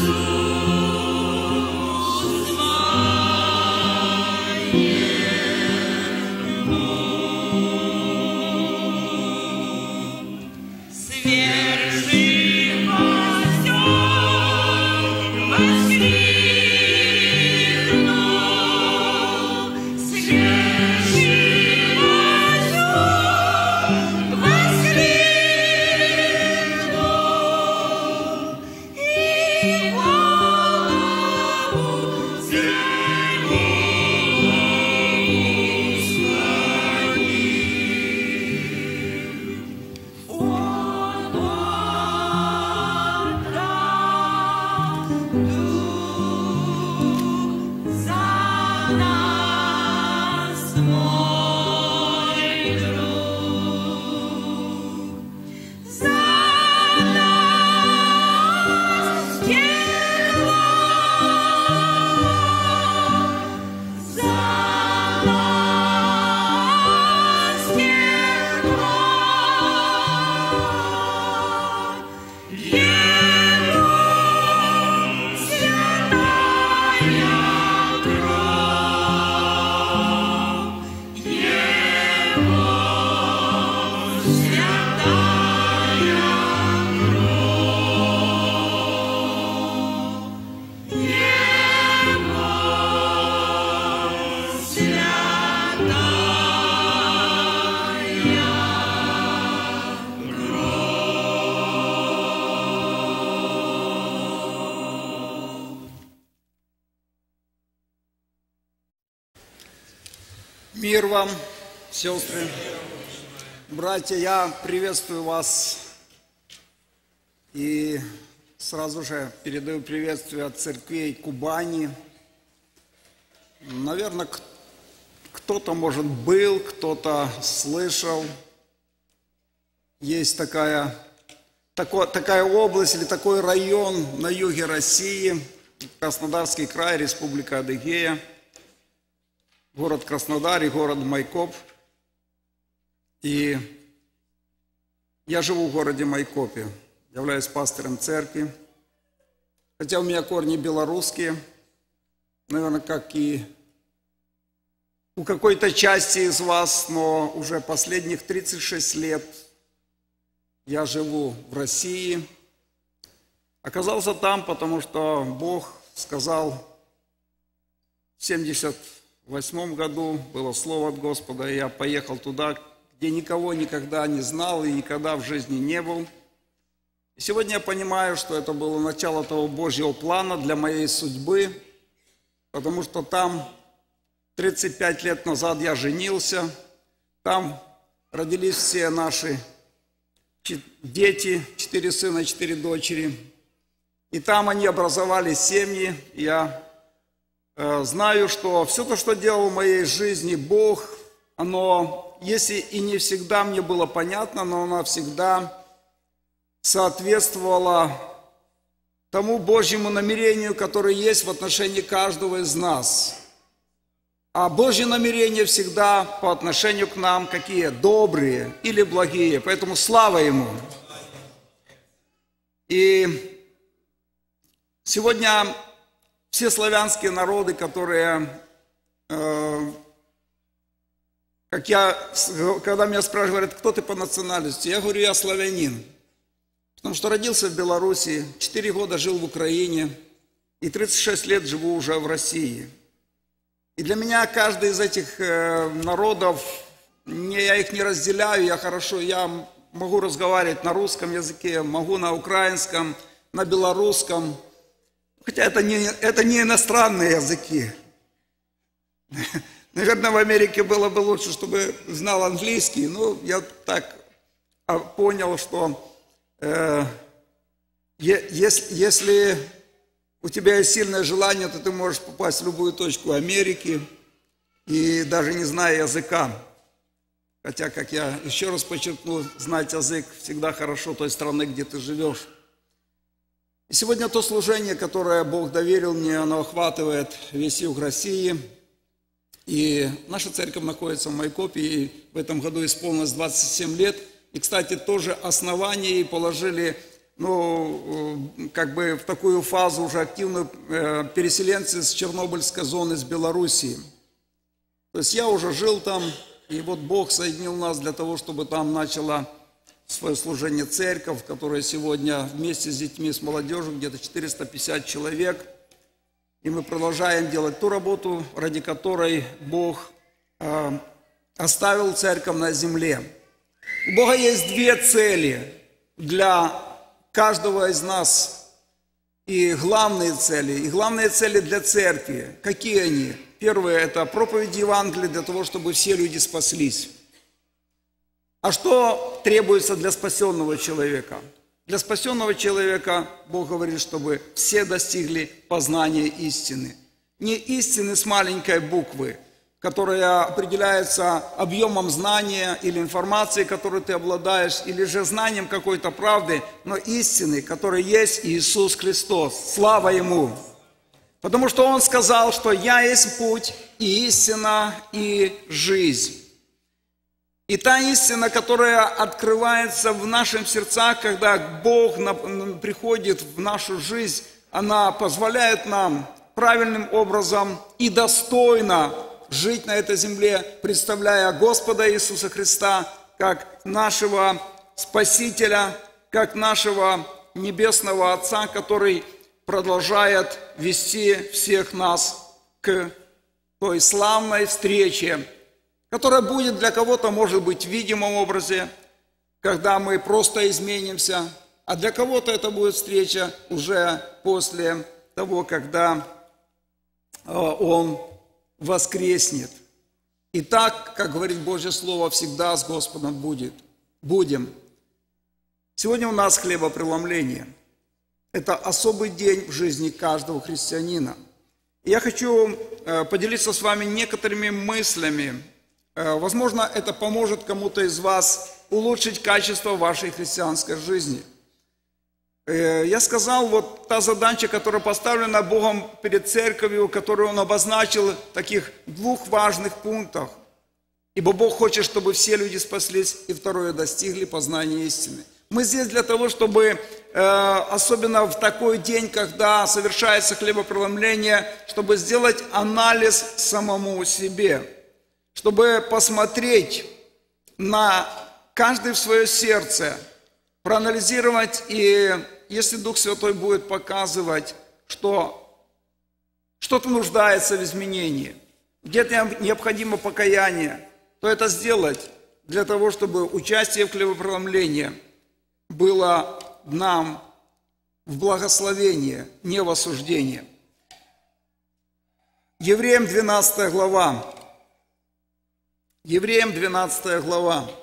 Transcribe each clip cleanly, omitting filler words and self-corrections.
Мир вам, сестры, братья, я приветствую вас и сразу же передаю приветствие от церквей Кубани. Наверное, кто-то, может, был, кто-то слышал. Есть такая область или такой район на юге России, Краснодарский край, Республика Адыгея, город Краснодар и город Майкоп. И я живу в городе Майкопе, являюсь пастором церкви. Хотя у меня корни белорусские, наверное, как и у какой-то части из вас, но уже последних 36 лет я живу в России. Оказался там, потому что Бог сказал в 1978 году, было слово от Господа, и я поехал туда, где никого никогда не знал и никогда в жизни не был. И сегодня я понимаю, что это было начало того Божьего плана для моей судьбы, потому что там 35 лет назад я женился, там родились все наши дети, 4 сына, 4 дочери, и там они образовали семьи. Я знаю, что все то, что делал в моей жизни Бог, оно, если и не всегда мне было понятно, но оно всегда соответствовало тому Божьему намерению, которое есть в отношении каждого из нас. А Божьи намерения всегда по отношению к нам какие? Добрые или благие. Поэтому слава Ему. И сегодня все славянские народы, которые, когда меня спрашивают, говорят, кто ты по национальности, я говорю, я славянин. Потому что родился в Беларуси, 4 года жил в Украине и 36 лет живу уже в России. И для меня каждый из этих народов, я их не разделяю, я могу разговаривать на русском языке, могу на украинском, на белорусском, хотя это не иностранные языки. Наверное, в Америке было бы лучше, чтобы знал английский, но я так понял, что если у тебя есть сильное желание, то ты можешь попасть в любую точку Америки, и даже не зная языка. Хотя, как я еще раз подчеркну, знать язык всегда хорошо той страны, где ты живешь. И сегодня то служение, которое Бог доверил мне, оно охватывает весь юг России. И наша церковь находится в Майкопе, и в этом году исполнилось 27 лет. И, кстати, тоже основание положили как бы в такую фазу уже активную переселенцы с Чернобыльской зоны, с Белоруссии. То есть я уже жил там, и вот Бог соединил нас для того, чтобы там начала свое служение церковь, которая сегодня вместе с детьми, с молодежью, где-то 450 человек. И мы продолжаем делать ту работу, ради которой Бог оставил церковь на земле. У Бога есть две цели для каждого из нас. И главные цели для церкви. Какие они? Первое – это проповедь Евангелия для того, чтобы все люди спаслись. А что требуется для спасенного человека? Для спасенного человека Бог говорит, чтобы все достигли познания истины. Не истины с маленькой буквы, которая определяется объемом знания или информации, которой ты обладаешь, или же знанием какой-то правды, но истины, которая есть Иисус Христос. Слава Ему! Потому что Он сказал, что «Я есть путь, и истина, и жизнь». И та истина, которая открывается в наших сердцах, когда Бог приходит в нашу жизнь, она позволяет нам правильным образом и достойно жить на этой земле, представляя Господа Иисуса Христа как нашего Спасителя, как нашего Небесного Отца, который продолжает вести всех нас к той славной встрече, которая будет для кого-то, может быть, в видимом образе, когда мы просто изменимся, а для кого-то это будет встреча уже после того, когда Он воскреснет. И так, как говорит Божье Слово, всегда с Господом будем. Сегодня у нас хлебопреломление. Это особый день в жизни каждого христианина. И я хочу поделиться с вами некоторыми мыслями. Возможно, это поможет кому-то из вас улучшить качество вашей христианской жизни. Я сказал, вот та задача, которая поставлена Богом перед церковью, которую Он обозначил в таких двух важных пунктах. Ибо Бог хочет, чтобы все люди спаслись, и второе, достигли познания истины. Мы здесь для того, чтобы, особенно в такой день, когда совершается хлебопреломление, чтобы сделать анализ самому себе, чтобы посмотреть на каждый в свое сердце, проанализировать, и если Дух Святой будет показывать, что что-то нуждается в изменении, где-то необходимо покаяние, то это сделать для того, чтобы участие в хлебопреломлении было нам в благословение, не в осуждение. Евреям 12 глава. Евреям 12 глава.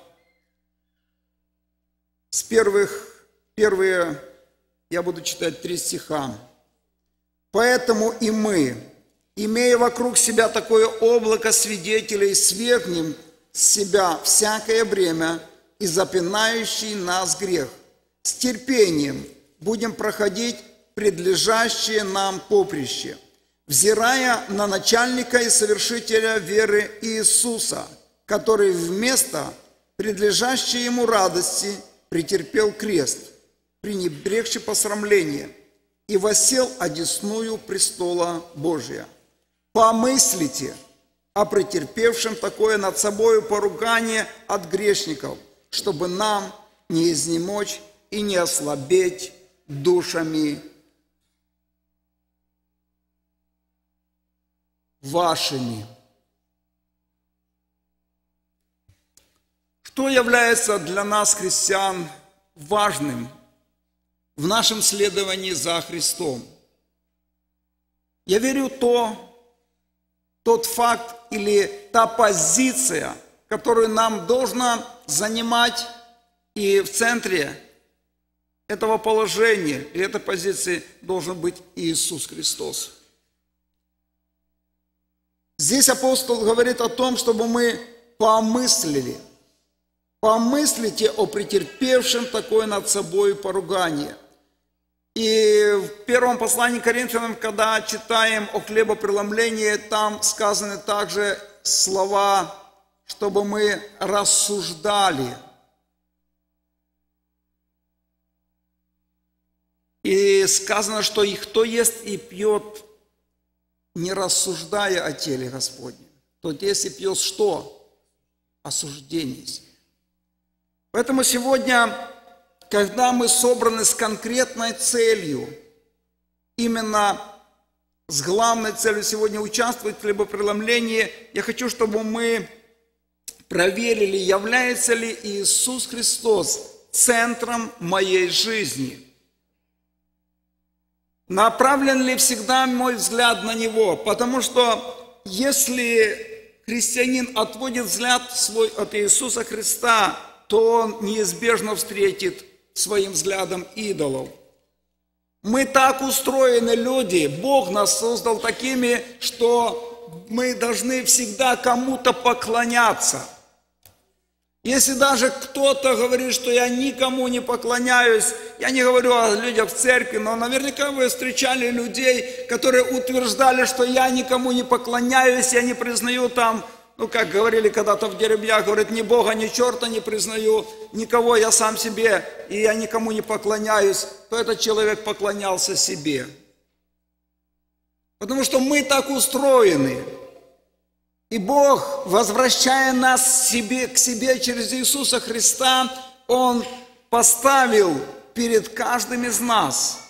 Первые я буду читать 3 стиха. «Поэтому и мы, имея вокруг себя такое облако свидетелей, свергнем с себя всякое бремя и запинающий нас грех. С терпением будем проходить предлежащее нам поприще, взирая на начальника и совершителя веры Иисуса, который вместо предлежащей ему радости претерпел крест, пренебрегши посрамление, и воссел одесную престола Божия. Помыслите о претерпевшем такое над собою поругание от грешников, чтобы нам не изнемочь и не ослабеть душами вашими». Что является для нас, христиан, важным в нашем следовании за Христом? Я верю, тот факт или та позиция, которую нам должна занимать, и в центре этого положения и этой позиции должен быть Иисус Христос. Здесь апостол говорит о том, чтобы мы помыслили. Помыслите о претерпевшем такое над собой поругание. И в первом послании к Коринфянам, когда читаем о хлебопреломлении, там сказаны также слова, чтобы мы рассуждали. И сказано, что и кто ест и пьет, не рассуждая о теле Господнем, тот ест и пьет что? Осуждение себе. Поэтому сегодня, когда мы собраны с конкретной целью, именно с главной целью сегодня участвовать в хлебопреломлении, я хочу, чтобы мы проверили, является ли Иисус Христос центром моей жизни. Направлен ли всегда мой взгляд на Него? Потому что если христианин отводит взгляд свой от Иисуса Христа, то он неизбежно встретит своим взглядом идолов. Мы так устроены, люди, Бог нас создал такими, что мы должны всегда кому-то поклоняться. Если даже кто-то говорит, что я никому не поклоняюсь, я не говорю о людях в церкви, но наверняка вы встречали людей, которые утверждали, что я никому не поклоняюсь, я не признаю там, как говорили когда-то в Дербях, говорит, ни Бога, ни черта не признаю, никого, я сам себе, и я никому не поклоняюсь, то этот человек поклонялся себе. Потому что мы так устроены. И Бог, возвращая нас к себе через Иисуса Христа, Он поставил перед каждым из нас,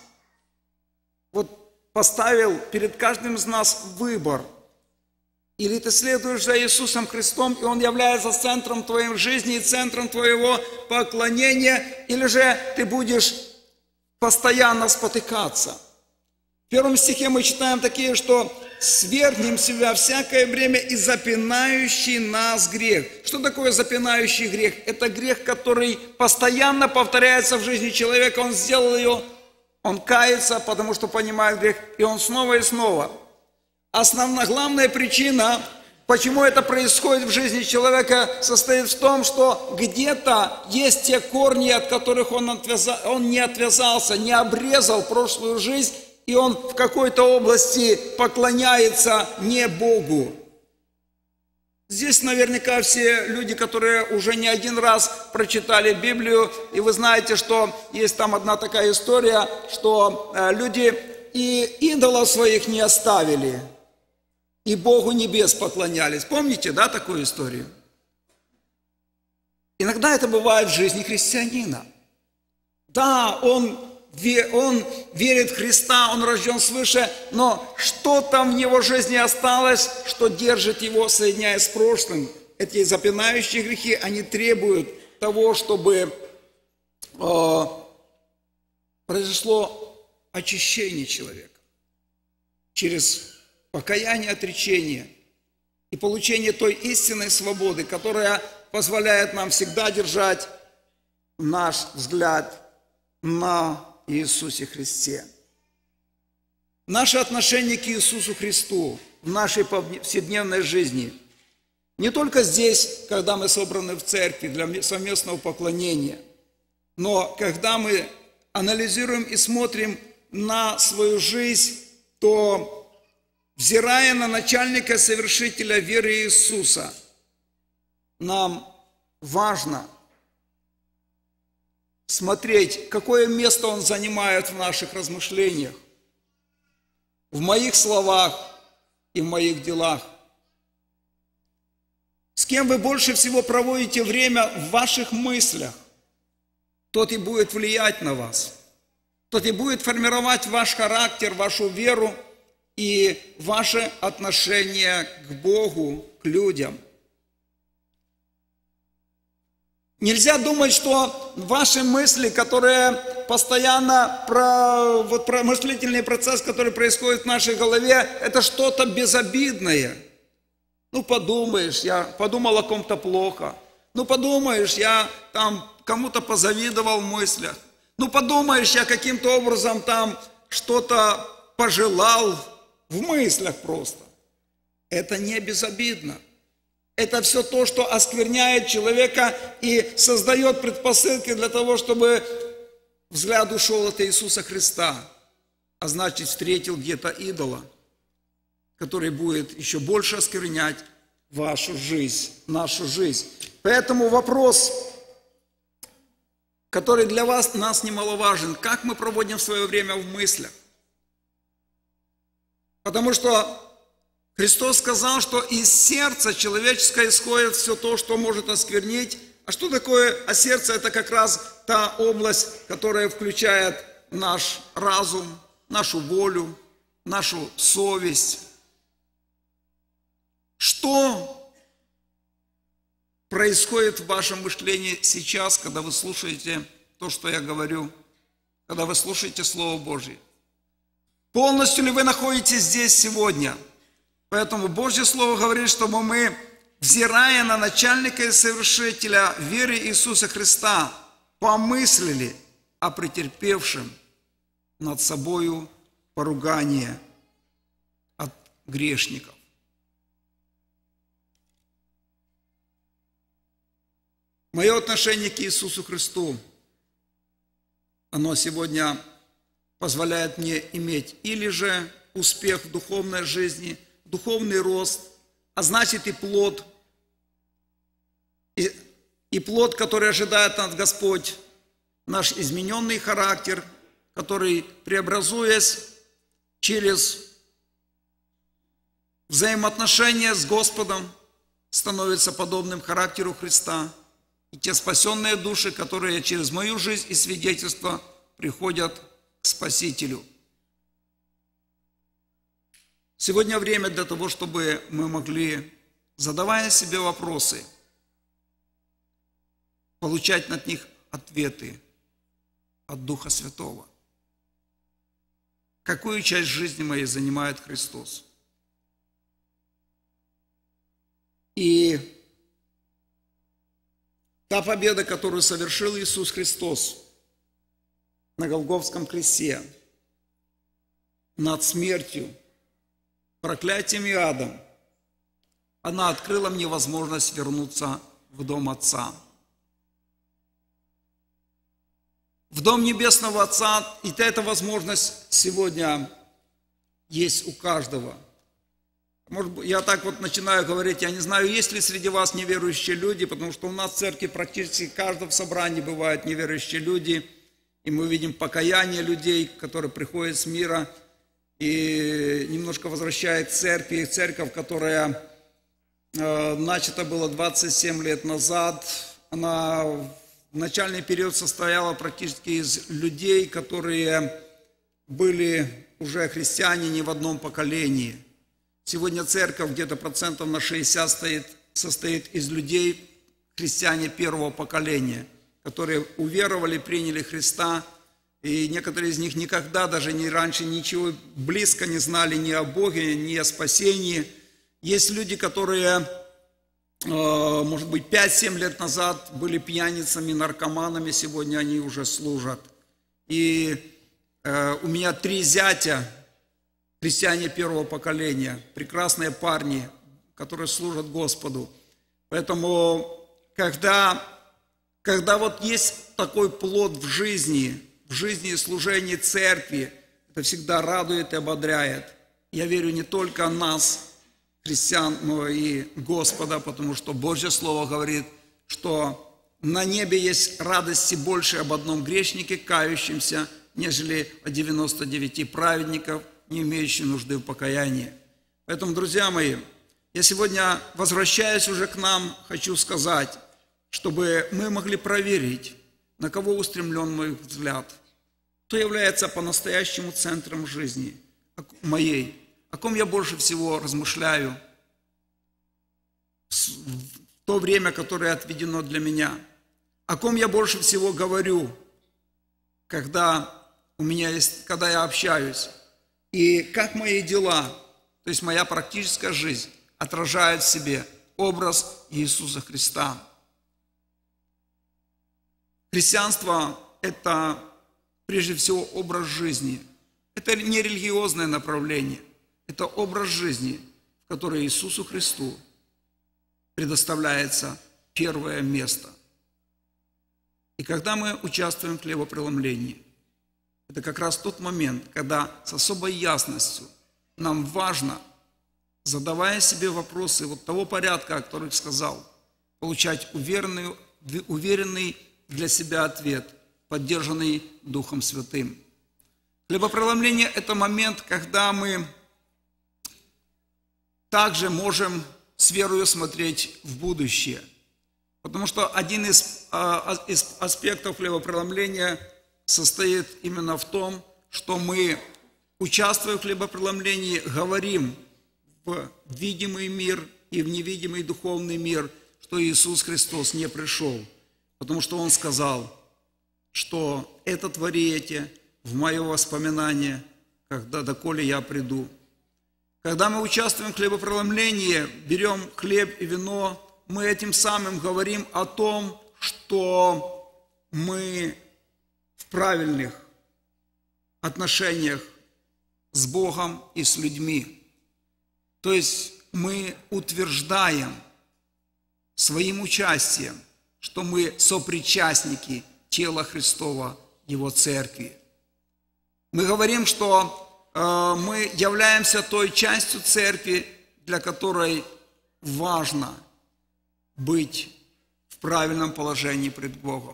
поставил перед каждым из нас выбор. Или ты следуешь за Иисусом Христом, и Он является центром твоей жизни и центром твоего поклонения, или же ты будешь постоянно спотыкаться. В 1 стихе мы читаем такие, что «свергнем себя всякое время и запинающий нас грех». Что такое запинающий грех? Это грех, который постоянно повторяется в жизни человека. Он сделал ее, он кается, потому что понимает грех, и он снова и снова. Главная причина, почему это происходит в жизни человека, состоит в том, что где-то есть те корни, от которых он не отвязался, не обрезал прошлую жизнь, и он в какой-то области поклоняется не Богу. Здесь наверняка все люди, которые уже не один раз прочитали Библию, и вы знаете, что есть там одна такая история, что люди и идолов своих не оставили, и Богу небес поклонялись. Помните, да, такую историю? Иногда это бывает в жизни христианина. Да, он верит в Христа, он рожден свыше, но что-то в его жизни осталось, что держит его, соединяясь с прошлым. Эти запинающие грехи, они требуют того, чтобы произошло очищение человека через покаяние, отречение и получение той истинной свободы, которая позволяет нам всегда держать наш взгляд на Иисусе Христе. Наше отношение к Иисусу Христу в нашей повседневной жизни, не только здесь, когда мы собраны в церкви для совместного поклонения, но когда мы анализируем и смотрим на свою жизнь, то, взирая на начальника совершителя веры Иисуса, нам важно смотреть, какое место Он занимает в наших размышлениях, в моих словах и в моих делах. С кем вы больше всего проводите время в ваших мыслях, тот и будет влиять на вас, тот и будет формировать ваш характер, вашу веру и ваше отношение к Богу, к людям. Нельзя думать, что ваши мысли, которые постоянно, мыслительный процесс, который происходит в нашей голове, это что-то безобидное. Подумаешь, я подумал о ком-то плохо. Подумаешь, я там кому-то позавидовал в мыслях. Подумаешь, я каким-то образом там что-то пожелал в мыслях просто. Это не безобидно. Это все то, что оскверняет человека и создает предпосылки для того, чтобы взгляд ушел от Иисуса Христа, а значит, встретил где-то идола, который будет еще больше осквернять вашу жизнь, нашу жизнь. Поэтому вопрос, который для нас немаловажен. Как мы проводим свое время в мыслях? Потому что Христос сказал, что из сердца человеческого исходит все то, что может осквернить. А что такое? А сердце – это как раз та область, которая включает наш разум, нашу волю, нашу совесть. Что происходит в вашем мышлении сейчас, когда вы слушаете то, что я говорю, когда вы слушаете Слово Божье? Полностью ли вы находитесь здесь сегодня? Поэтому Божье Слово говорит, чтобы мы, взирая на начальника и совершителя веры Иисуса Христа, помыслили о претерпевшем над собою поругание от грешников. Мое отношение к Иисусу Христу, оно сегодня позволяет мне иметь или же успех в духовной жизни, духовный рост, а значит и плод, и плод, который ожидает нас Господь, наш измененный характер, который, преобразуясь через взаимоотношения с Господом, становится подобным характеру Христа. И те спасенные души, которые через мою жизнь и свидетельство приходят к Спасителю. Сегодня время для того, чтобы мы могли, задавая себе вопросы, получать на них ответы от Духа Святого. Какую часть жизни моей занимает Христос? И та победа, которую совершил Иисус Христос на Голгофском кресте, над смертью, проклятием и адом, она открыла мне возможность вернуться в дом Отца. В дом Небесного Отца, и эта возможность сегодня есть у каждого. Может быть, я так вот начинаю говорить, я не знаю, есть ли среди вас неверующие люди, потому что у нас в церкви практически в каждом собрании бывают неверующие люди, и мы видим покаяние людей, которые приходят с мира и немножко возвращает к церкви, церковь, которая начата была 27 лет назад, она в начальный период состояла практически из людей, которые были уже христиане не в одном поколении. Сегодня церковь где-то процентов на 60 состоит из людей, христиане первого поколения, которые уверовали, приняли Христа, и некоторые из них никогда даже раньше ничего близко не знали ни о Боге, ни о спасении. Есть люди, которые, может быть, 5-7 лет назад были пьяницами, наркоманами, сегодня они уже служат. И у меня 3 зятя, христиане первого поколения, прекрасные парни, которые служат Господу. Поэтому, когда вот есть такой плод в жизни и служении церкви, это всегда радует и ободряет. Я верю не только нас, христиан, но и Господа, потому что Божье Слово говорит, что на небе есть радости больше об одном грешнике, кающемся, нежели о 99 праведников, не имеющих нужды в покаянии. Поэтому, друзья мои, я сегодня, возвращаясь уже к нам, хочу сказать, чтобы мы могли проверить, на кого устремлен мой взгляд, кто является по-настоящему центром жизни моей, о ком я больше всего размышляю в то время, которое отведено для меня, о ком я больше всего говорю, когда я общаюсь, и как мои дела, то есть моя практическая жизнь, отражает в себе образ Иисуса Христа. Христианство – это прежде всего образ жизни. Это не религиозное направление, это образ жизни, в который Иисусу Христу предоставляется первое место. И когда мы участвуем в хлебопреломлении, это как раз тот момент, когда с особой ясностью нам важно, задавая себе вопросы вот того порядка, о котором сказал, получать уверенный для себя ответ поддержанный Духом Святым. Хлебопреломление – это момент, когда мы также можем с верою смотреть в будущее. Потому что один из аспектов хлебопреломления состоит именно в том, что мы, участвуя в хлебопреломлении, говорим в видимый мир и в невидимый духовный мир, что Иисус Христос не пришел. Потому что Он сказал, что это творите в мое воспоминание, когда доколе я приду. Когда мы участвуем в хлебопреломлении, берем хлеб и вино, мы этим самым говорим о том, что мы в правильных отношениях с Богом и с людьми. То есть мы утверждаем своим участием, что мы сопричастники тела Христова, Его Церкви. Мы говорим, что мы являемся той частью Церкви, для которой важно быть в правильном положении пред Богом.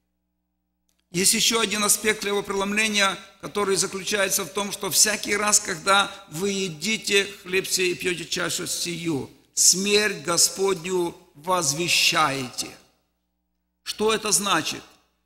Есть еще один аспект хлебопреломления, который заключается в том, что всякий раз, когда вы едите хлеб сей и пьете чашу сию, смерть Господню возвещаете. Что это значит?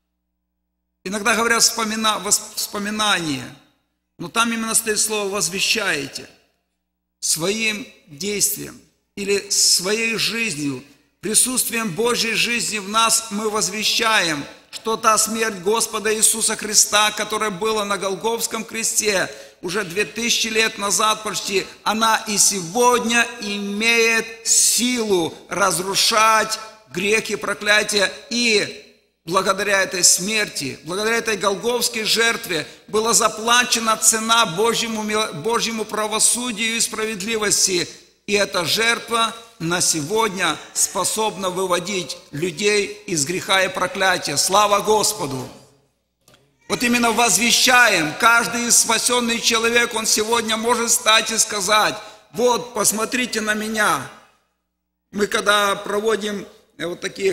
Иногда говорят воспоминание, но там именно стоит слово «возвещаете». Своим действием или своей жизнью, присутствием Божьей жизни в нас мы возвещаем, что та смерть Господа Иисуса Христа, которая была на Голгофском кресте уже 2000 лет назад почти, она и сегодня имеет силу разрушать грех и проклятие. И благодаря этой смерти, благодаря этой голгофской жертве была заплачена цена Божьему правосудию и справедливости. И эта жертва на сегодня способна выводить людей из греха и проклятия. Слава Господу! Вот именно возвещаем, каждый спасенный человек, он сегодня может стать и сказать: вот, посмотрите на меня. Мы когда проводим вот такие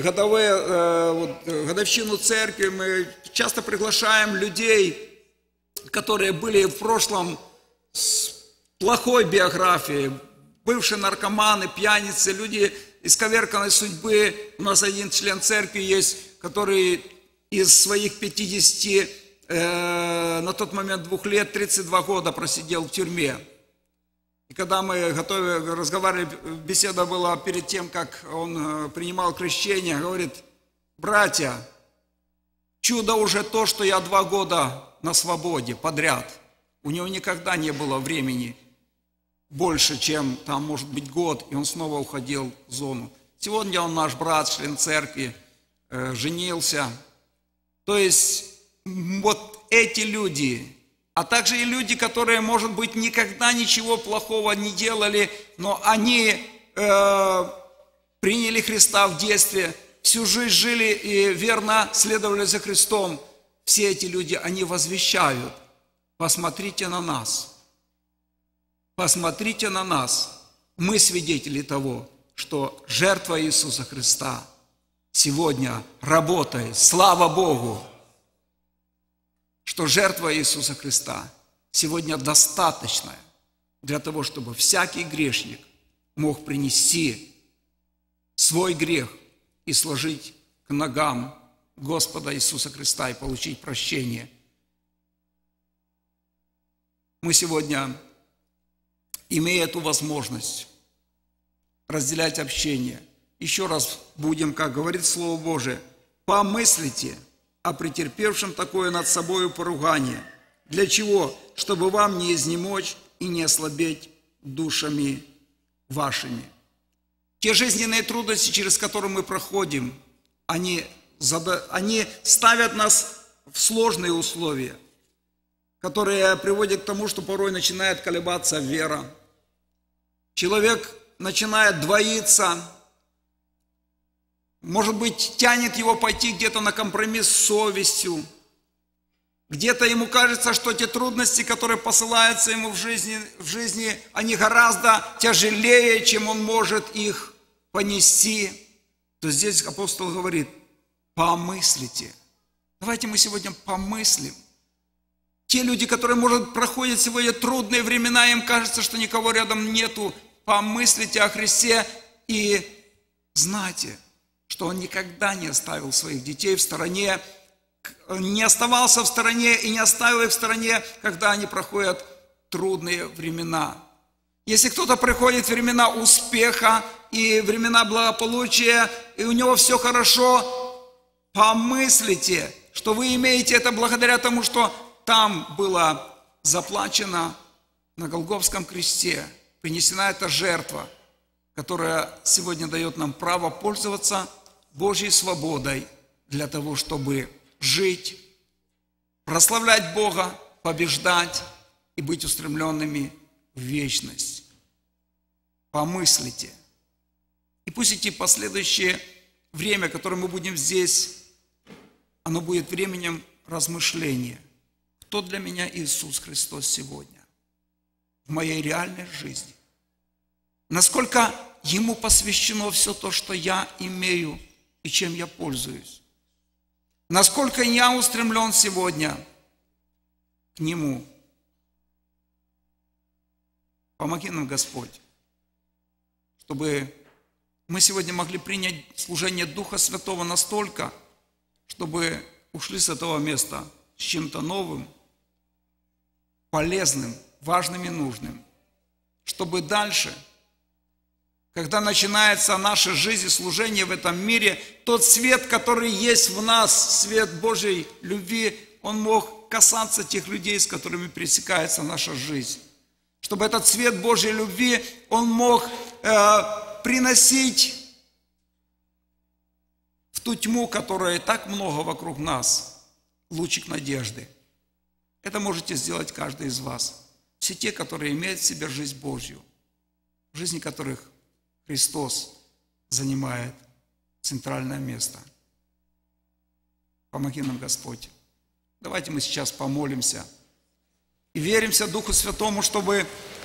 годовщину церкви, мы часто приглашаем людей, которые были в прошлом с плохой биографией, бывшие наркоманы, пьяницы, люди исковерканной судьбы. У нас один член церкви есть, который из своих 50, на тот момент 2 лет, 32 года просидел в тюрьме. И когда мы разговаривали, беседа была перед тем, как он принимал крещение, говорит: братья, чудо уже то, что я 2 года на свободе подряд. У него никогда не было времени больше, чем там, может быть, год, и он снова уходил в зону. Сегодня он наш брат, член церкви, женился. То есть вот эти люди, а также и люди, которые, может быть, никогда ничего плохого не делали, но они приняли Христа в детстве, всю жизнь жили и верно следовали за Христом. Все эти люди, они возвещают: посмотрите на нас. Посмотрите на нас. Мы свидетели того, что жертва Иисуса Христа сегодня работает. Слава Богу! Что жертва Иисуса Христа сегодня достаточная для того, чтобы всякий грешник мог принести свой грех и сложить к ногам Господа Иисуса Христа и получить прощение. Мы сегодня, имея эту возможность разделять общение, еще раз будем, как говорит Слово Божие, помыслите о претерпевшем такое над собою поругание. Для чего? Чтобы вам не изнемочь и не ослабеть душами вашими. Те жизненные трудности, через которые мы проходим, они ставят нас в сложные условия, которые приводят к тому, что порой начинает колебаться вера. Человек начинает двоиться, может быть, тянет его пойти где-то на компромисс с совестью. Где-то ему кажется, что те трудности, которые посылаются ему в жизни, они гораздо тяжелее, чем он может их понести. То здесь апостол говорит: помыслите Давайте мы сегодня помыслим. Те люди, которые, может, проходят сегодня трудные времена, им кажется, что никого рядом нету. Помыслите о Христе и знайте, что Он никогда не оставил своих детей в стороне, не оставался в стороне и не оставил их в стороне, когда они проходят трудные времена. Если кто-то приходит в времена успеха и времена благополучия, и у него все хорошо, помыслите, что вы имеете это благодаря тому, что там было заплачено на Голгофском кресте, принесена эта жертва, которая сегодня дает нам право пользоваться Божьей свободой для того, чтобы жить, прославлять Бога, побеждать и быть устремленными в вечность. Помыслите. И пусть эти последующее время, которое мы будем здесь, оно будет временем размышления. Кто для меня Иисус Христос сегодня? В моей реальной жизни. Насколько Ему посвящено все то, что я имею и чем я пользуюсь. Насколько я устремлен сегодня к Нему. Помоги нам, Господь, чтобы мы сегодня могли принять служение Духа Святого настолько, чтобы ушли с этого места с чем-то новым, полезным, важным и нужным. Чтобы дальше, когда начинается наша жизнь и служение в этом мире, тот свет, который есть в нас, свет Божьей любви, он мог касаться тех людей, с которыми пересекается наша жизнь. Чтобы этот свет Божьей любви, он мог приносить в ту тьму, которая так много вокруг нас, лучик надежды. Это можете сделать каждый из вас. Все те, которые имеют в себе жизнь Божью, в жизни которых Христос занимает центральное место. Помоги нам, Господь. Давайте мы сейчас помолимся и веримся Духу Святому, чтобы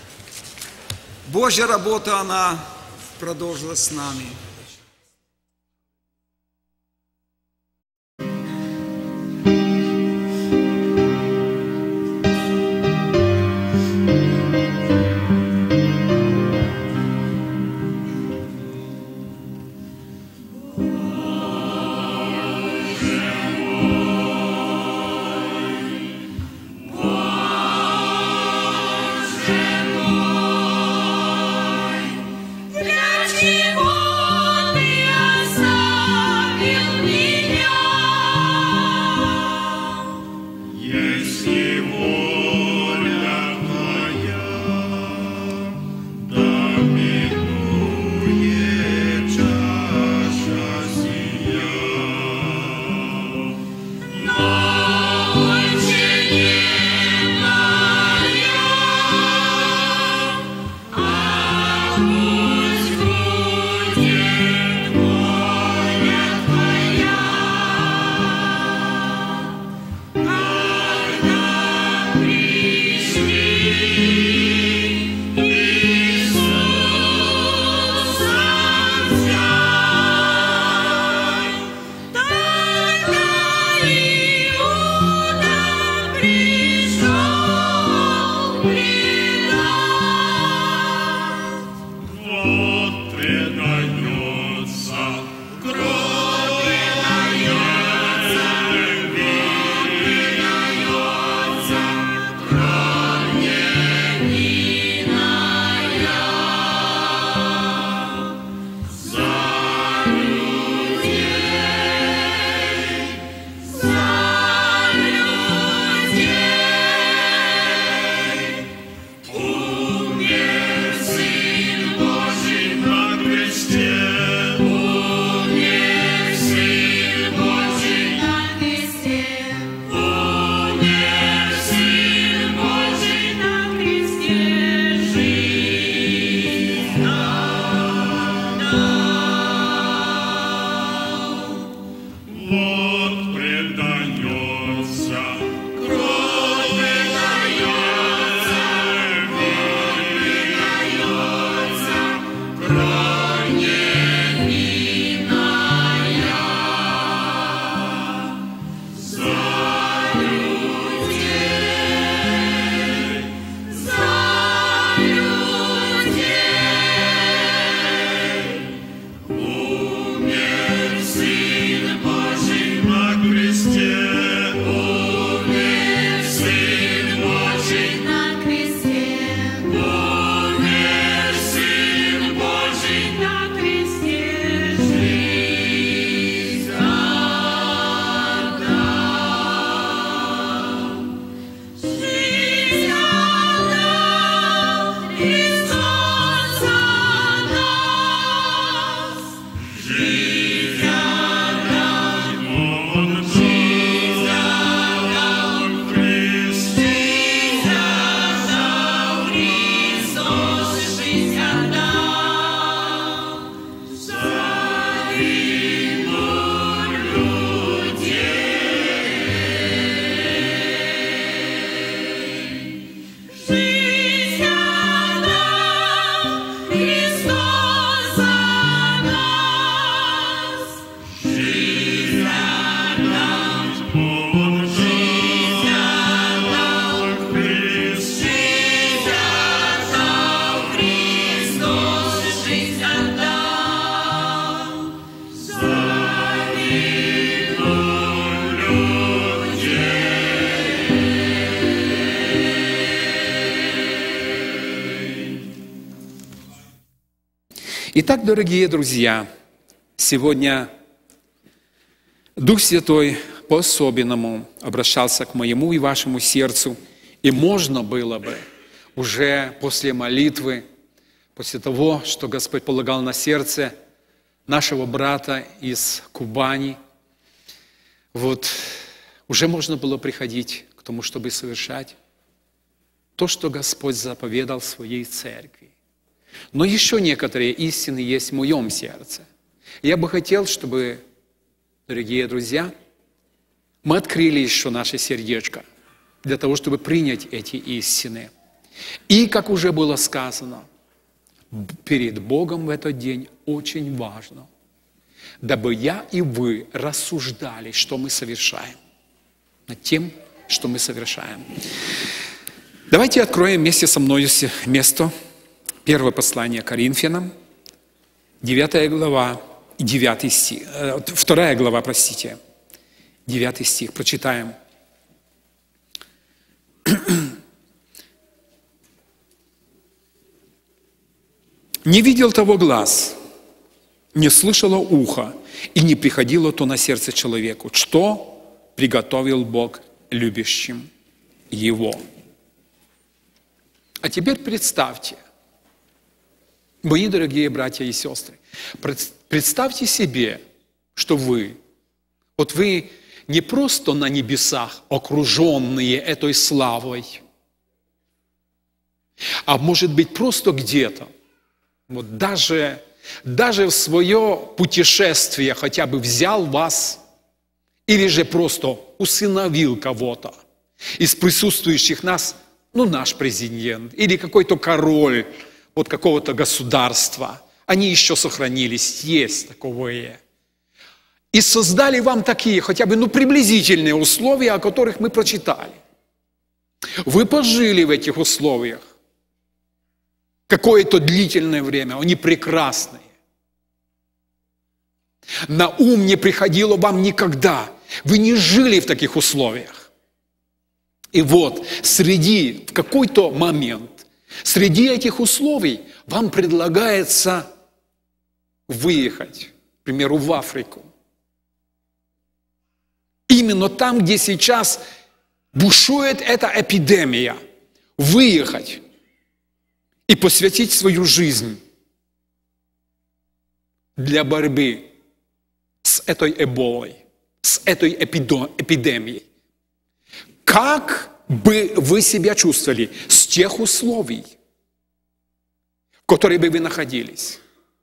Божья работа, она продолжилась с нами. Для чего? Итак, дорогие друзья, сегодня Дух Святой по-особенному обращался к моему и вашему сердцу, и можно было бы уже после молитвы, после того, что Господь полагал на сердце нашего брата из Кубани, уже можно было приходить к тому, чтобы совершать то, что Господь заповедал в Своей Церкви. Но еще некоторые истины есть в моем сердце. Я бы хотел, чтобы, дорогие друзья, мы открыли еще наше сердечко для того, чтобы принять эти истины. И, как уже было сказано, перед Богом в этот день очень важно, дабы я и вы рассуждали, что мы совершаем, над тем, что мы совершаем. Давайте откроем вместе со мной место, первое послание Коринфянам, 9 глава, 9 стих, 2 глава, 9 стих, прочитаем. «Не видел того глаз, не слышало ухо, и не приходило то на сердце человеку, что приготовил Бог любящим Его». А теперь представьте, мои дорогие братья и сестры, представьте себе, что вы не просто на небесах, окруженные этой славой, а может быть просто где-то, даже в свое путешествие хотя бы взял вас, или же просто усыновил кого-то из присутствующих нас, наш президент, или какой-то король какого-то государства, они еще сохранились, есть таковые. И создали вам такие, хотя бы, приблизительные условия, о которых мы прочитали. Вы пожили в этих условиях какое-то длительное время, они прекрасные. На ум не приходило вам никогда. Вы не жили в таких условиях. И в какой-то момент, среди этих условий вам предлагается выехать, к примеру, в Африку. Именно там, где сейчас бушует эта эпидемия, выехать и посвятить свою жизнь для борьбы с этой эболой, с этой эпидемией. Как бы вы себя чувствовали с тех условий, в которых бы вы находились?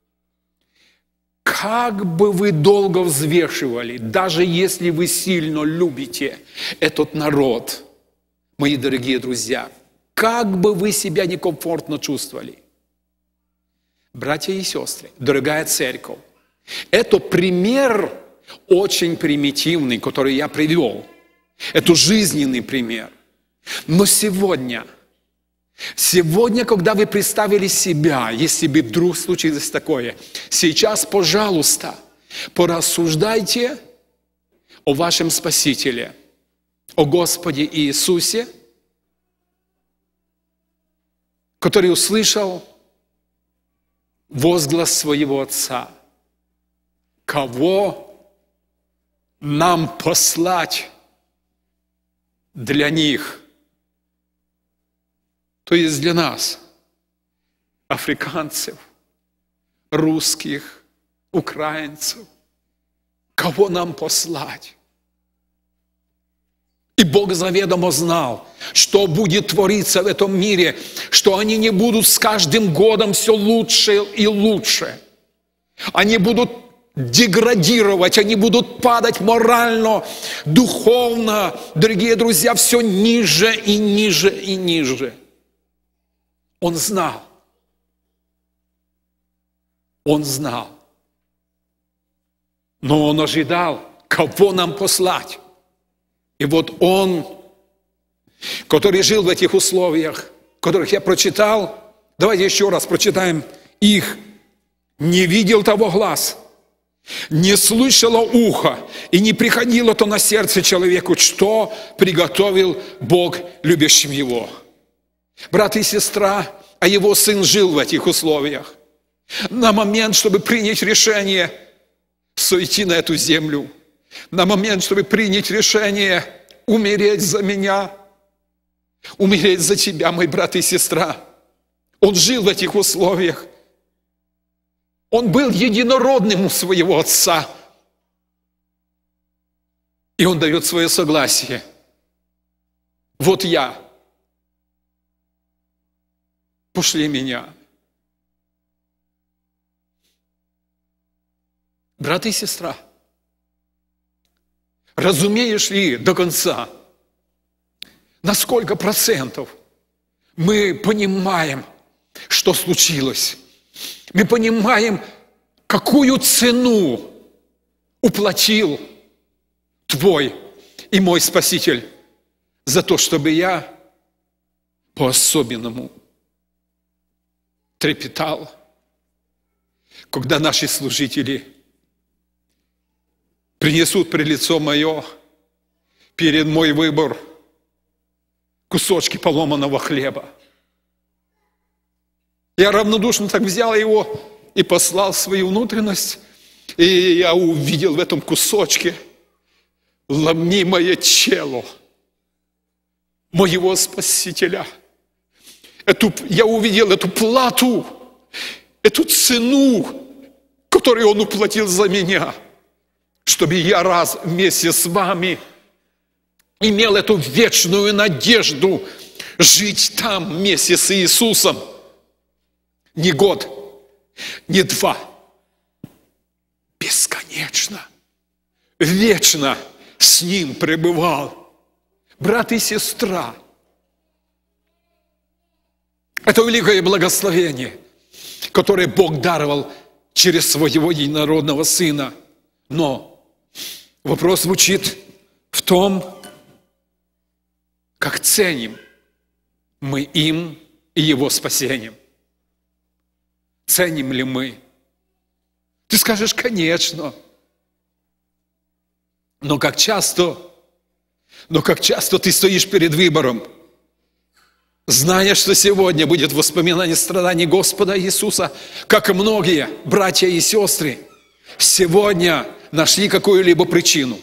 Как бы вы долго взвешивали, даже если вы сильно любите этот народ, мои дорогие друзья, как бы вы себя некомфортно чувствовали? Братья и сестры, дорогая церковь, это пример очень примитивный, который я привел. Это жизненный пример. Но сегодня, когда вы представили себя, если бы вдруг случилось такое, сейчас, пожалуйста, порассуждайте о вашем Спасителе, о Господе Иисусе, который услышал возглас своего Отца. Кого нам послать для них? То есть для нас, африканцев, русских, украинцев. Кого нам послать? И Бог заведомо знал, что будет твориться в этом мире, что они не будут с каждым годом все лучше и лучше. Они будут деградировать, они будут падать морально, духовно, дорогие друзья, все ниже и ниже и ниже. Он знал. Он знал. Но он ожидал, кого нам послать. И он, который жил в этих условиях, которых я прочитал, давайте еще раз прочитаем их. Не видел того глаз, не слышало ухо, и не приходило то на сердце человеку, что приготовил Бог любящим его. Брат и сестра, а его сын жил в этих условиях. на момент, чтобы принять решение сойти на эту землю, на момент, чтобы принять решение умереть за меня, умереть за тебя, мой брат и сестра. Он жил в этих условиях. Он был единородным у своего отца. И он дает свое согласие. Вот я. Пошли меня. Брат и сестра, разумеешь ли до конца, на сколько процентов мы понимаем, что случилось? Мы понимаем, какую цену уплатил Твой и мой Спаситель за то, чтобы я по-особенному трепетал, когда наши служители принесут пред лицо мое, перед мой выбор, кусочки поломанного хлеба. Я равнодушно так взял его и послал свою внутренность, и я увидел в этом кусочке ломимое тело моего Спасителя. Я увидел эту плату, эту цену, которую Он уплатил за меня, чтобы я раз вместе с вами имел эту вечную надежду жить там вместе с Иисусом. Не год, не два, бесконечно, вечно с Ним пребывал. Брат и сестра, это великое благословение, которое Бог даровал через Своего единородного Сына. Но вопрос звучит в том, как ценим мы им и Его спасением. Ценим ли мы? Ты скажешь, конечно. Но как часто ты стоишь перед выбором, зная, что сегодня будет воспоминание страданий Господа Иисуса, как и многие братья и сестры сегодня нашли какую-либо причину.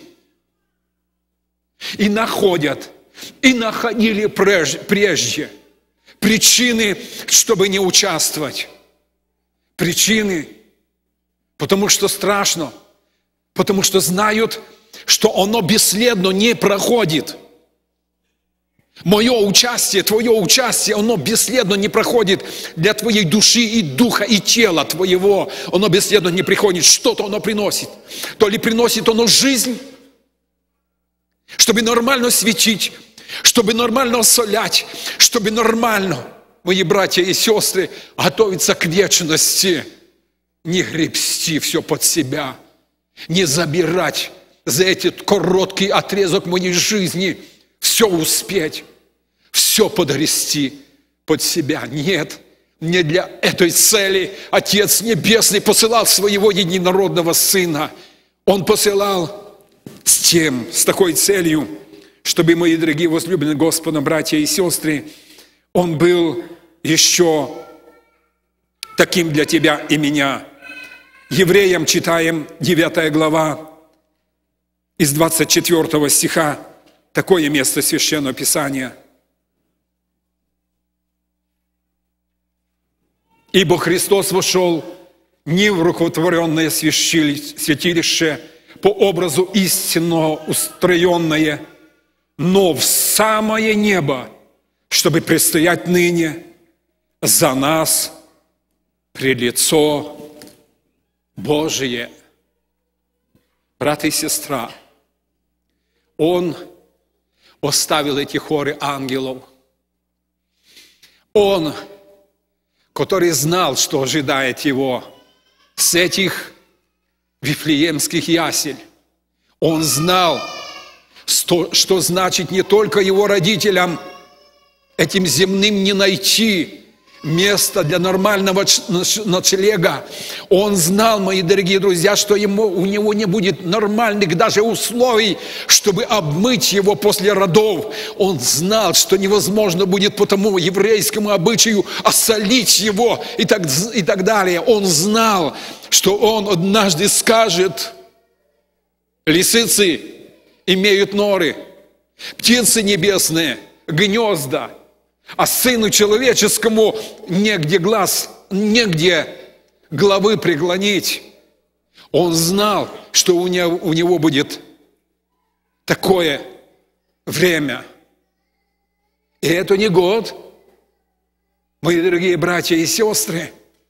И находят, и находили прежде причины, чтобы не участвовать. Причины, потому что страшно, потому что знают, что оно бесследно не проходит. Мое участие, твое участие, оно бесследно не проходит для твоей души и духа, и тела твоего. Оно бесследно не приходит. Что-то оно приносит. То ли приносит оно жизнь, чтобы нормально светить, чтобы нормально солять, чтобы нормально, мои братья и сестры, готовиться к вечности. Не гребсти все под себя, не забирать за этот короткий отрезок моей жизни все успеть, все подгрести под себя. Нет, не для этой цели Отец Небесный посылал Своего единородного Сына. Он посылал с такой целью, чтобы, мои дорогие возлюбленные Господом братья и сестры, Он был еще таким для тебя и меня. Евреям читаем 9 глава, из 24 стиха, такое место Священного Писания. «Ибо Христос вошел не в рукотворенное святилище по образу истинного устроенное, но в самое небо, чтобы предстоять ныне за нас пред лицо Божие». Брат и сестра, Он оставил эти хоры ангелов. Он, который знал, что ожидает Его с этих вифлеемских ясель. Он знал, что значит не только Его родителям этим земным не найти место для нормального ночлега. Он знал, мои дорогие друзья, что у него не будет нормальных даже условий, чтобы обмыть его после родов. Он знал, что невозможно будет по тому еврейскому обычаю осолить его и так далее. Он знал, что он однажды скажет: лисицы имеют норы, птицы небесные гнезда, а сыну человеческому негде головы преклонить. Он знал, что у него будет такое время. И это не год, мои дорогие братья и сестры.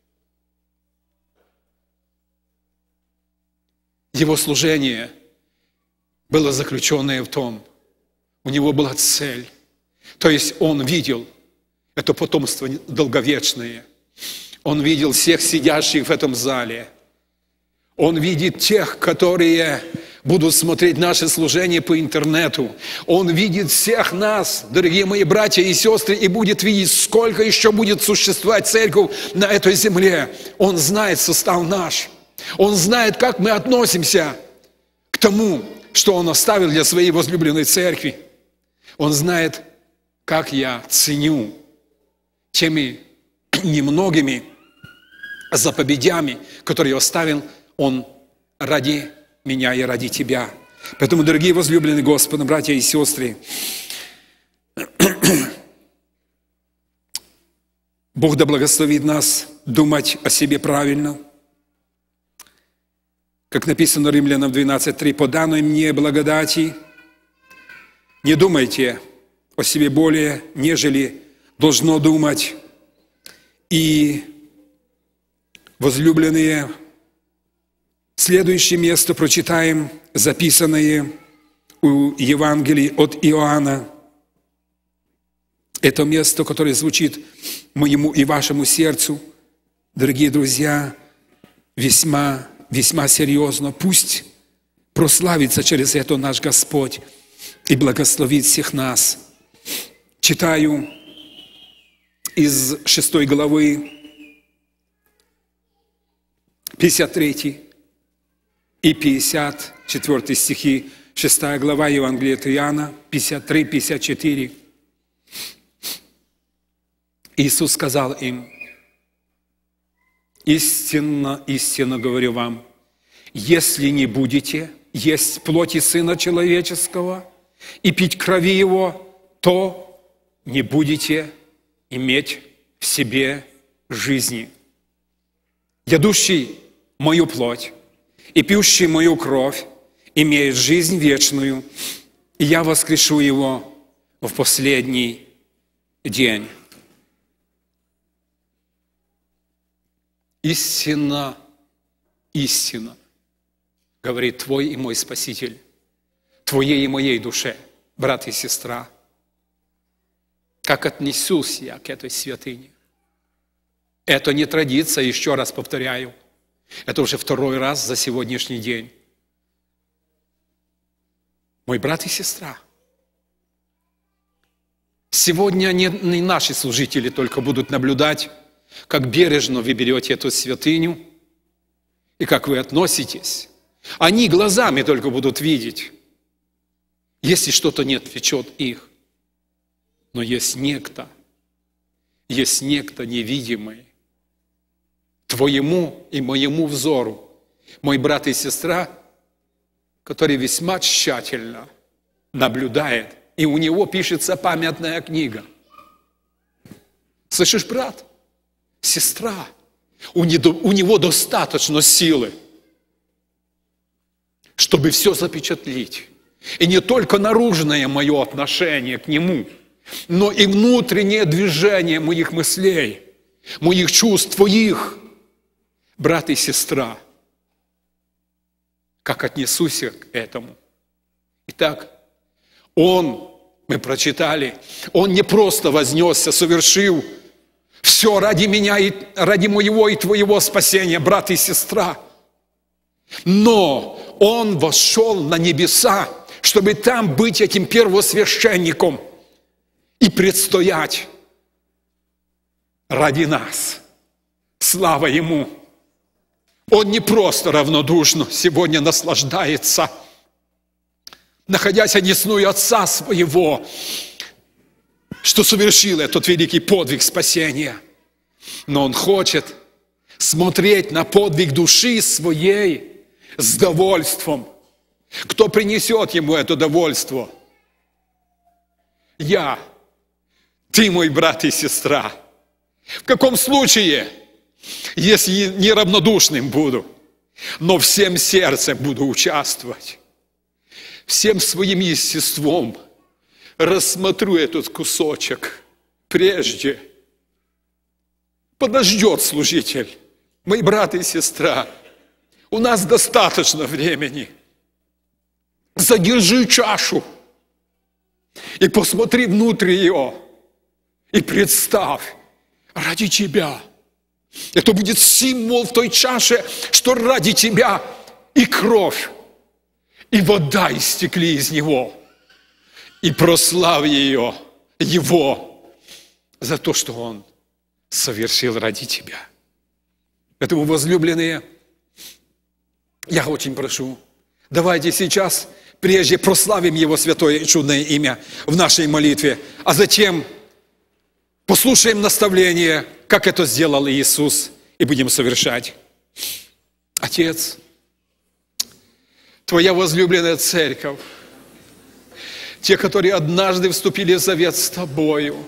Его служение было заключенное в том, у него была цель. То есть он видел это потомство долговечное. Он видел всех сидящих в этом зале. Он видит тех, которые будут смотреть наше служение по интернету. Он видит всех нас, дорогие мои братья и сестры, и будет видеть, сколько еще будет существовать церковь на этой земле. Он знает состав наш. Он знает, как мы относимся к тому, что Он оставил для Своей возлюбленной церкви. Он знает, как я ценю теми немногими заповедями, которые оставил Он ради меня и ради тебя. Поэтому, дорогие возлюбленные Господом, братья и сестры, Бог да благословит нас думать о себе правильно. Как написано Римлянам 12:3, «По данной мне благодати не думайте о себе более, нежели должно думать». И, возлюбленные, следующее место прочитаем, записанное у Евангелия от Иоанна. Это место, которое звучит моему и вашему сердцу, дорогие друзья, весьма, весьма серьезно. Пусть прославится через это наш Господь и благословит всех нас. Читаю из 6 главы, 53 и 54 стихи, 6 глава Евангелия от Иоанна, 53-54. Иисус сказал им: «Истинно, истинно говорю вам, если не будете есть плоти Сына Человеческого и пить крови Его, то не будете иметь в себе жизни. Ядущий мою плоть и пьющий мою кровь имеет жизнь вечную, и я воскрешу его в последний день». Истинно, истинно, говорит твой и мой Спаситель, твоей и моей душе, брат и сестра. Как отнесусь я к этой святыне? Это не традиция, еще раз повторяю. Это уже второй раз за сегодняшний день. Мой брат и сестра, сегодня не наши служители только будут наблюдать, как бережно вы берете эту святыню и как вы относитесь. Они глазами только будут видеть, если что-то не отвлечет их. Но есть некто невидимый, твоему и моему взору, мой брат и сестра, который весьма тщательно наблюдает, и у него пишется памятная книга. Слышишь, брат? Сестра, у него достаточно силы, чтобы все запечатлить. И не только наружное мое отношение к нему, но и внутреннее движение моих мыслей, моих чувств, твоих, брат и сестра. Как отнесусь к этому? Итак, мы прочитали, он не просто вознесся, совершил все ради меня, и ради моего и твоего спасения, брат и сестра. Но Он вошел на небеса, чтобы там быть этим первосвященником и предстоять ради нас. Слава Ему! Он не просто равнодушно сегодня наслаждается, находясь одесную Отца Своего, что совершил этот великий подвиг спасения. Но Он хочет смотреть на подвиг души своей с довольством. Кто принесет Ему это довольство? Я, ты, мой брат и сестра. В каком случае, если не равнодушным буду, но всем сердцем буду участвовать, всем своим естеством рассмотрю этот кусочек прежде. Подождет служитель, мои брат и сестра, у нас достаточно времени. Задержи чашу и посмотри внутрь ее, и представь, ради тебя. Это будет символ в той чаше, что ради тебя и кровь, и вода истекли из него. И прославь ее, его, за то, что он совершил ради тебя. Поэтому, возлюбленные, я очень прошу, давайте сейчас прежде прославим Его святое и чудное имя в нашей молитве, а затем послушаем наставление, как это сделал Иисус, и будем совершать. Отец, Твоя возлюбленная церковь, те, которые однажды вступили в завет с Тобою,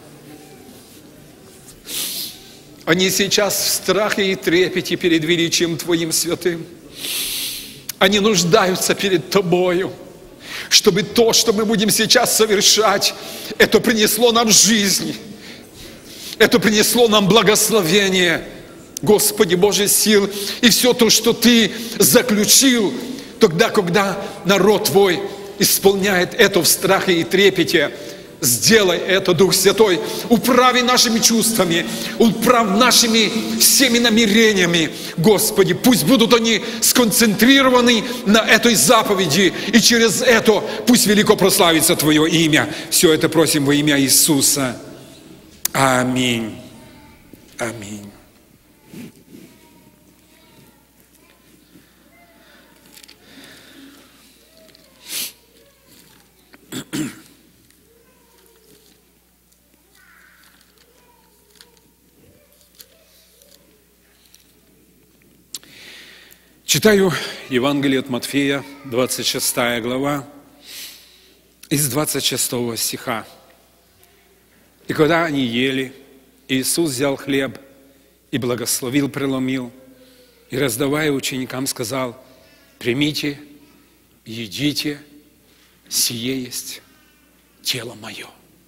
они сейчас в страхе и трепете перед величием Твоим святым. Они нуждаются перед Тобою, чтобы то, что мы будем сейчас совершать, это принесло нам жизнь, это принесло нам благословение, Господи Божий сил, и все то, что Ты заключил тогда, когда народ Твой исполняет это в страхе и трепете. Сделай это, Дух Святой, управи нашими чувствами, управь нашими всеми намерениями, Господи, пусть будут они сконцентрированы на этой заповеди, и через это пусть велико прославится Твое имя. Все это просим во имя Иисуса. Аминь. Аминь. Читаю Евангелие от Матфея, 26 глава, из 26 стиха. «И когда они ели, Иисус взял хлеб и благословил, преломил, и, раздавая ученикам, сказал: примите, едите, сие есть тело мое».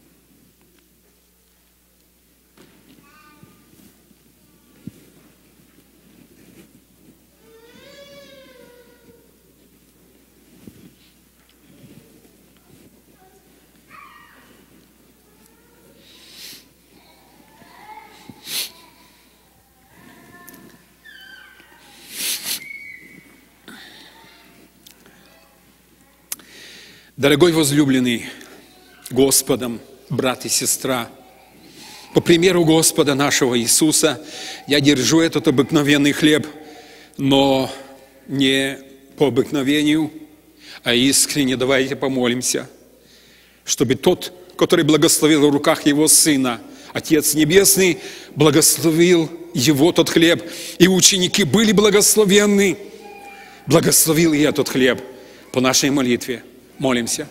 Дорогой возлюбленный Господом, брат и сестра, по примеру Господа нашего Иисуса, я держу этот обыкновенный хлеб, но не по обыкновению, а искренне. Давайте помолимся, чтобы тот, который благословил в руках Его Сына, Отец Небесный, благословил Его тот хлеб, и ученики были благословенны, благословил и этот хлеб по нашей молитве. Молимся.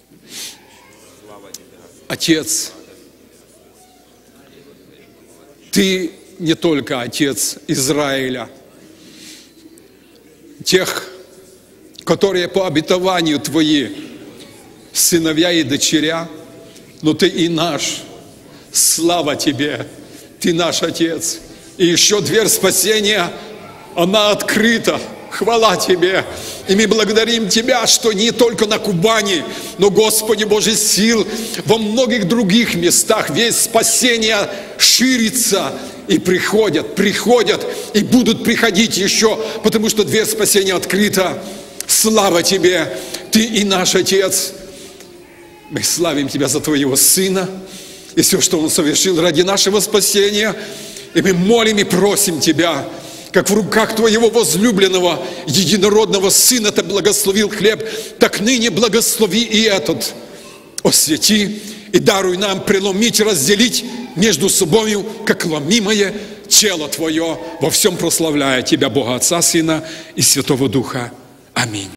Отец, Ты не только Отец Израиля, тех, которые по обетованию Твои сыновья и дочеря, но Ты и наш. Слава Тебе, Ты наш Отец. И еще дверь спасения, она открыта. Хвала Тебе. И мы благодарим Тебя, что не только на Кубани, но, Господи Божий сил, во многих других местах весь спасение ширится. И приходят, и будут приходить еще, потому что дверь спасения открыта. Слава Тебе, Ты и наш Отец. Мы славим Тебя за Твоего Сына и все, что Он совершил ради нашего спасения. И мы молим и просим Тебя, как в руках Твоего возлюбленного, единородного Сына Ты благословил хлеб, так ныне благослови и этот. Освети и даруй нам преломить, разделить между собою, как ломимое тело Твое, во всем прославляя Тебя, Бога Отца, Сына и Святого Духа. Аминь.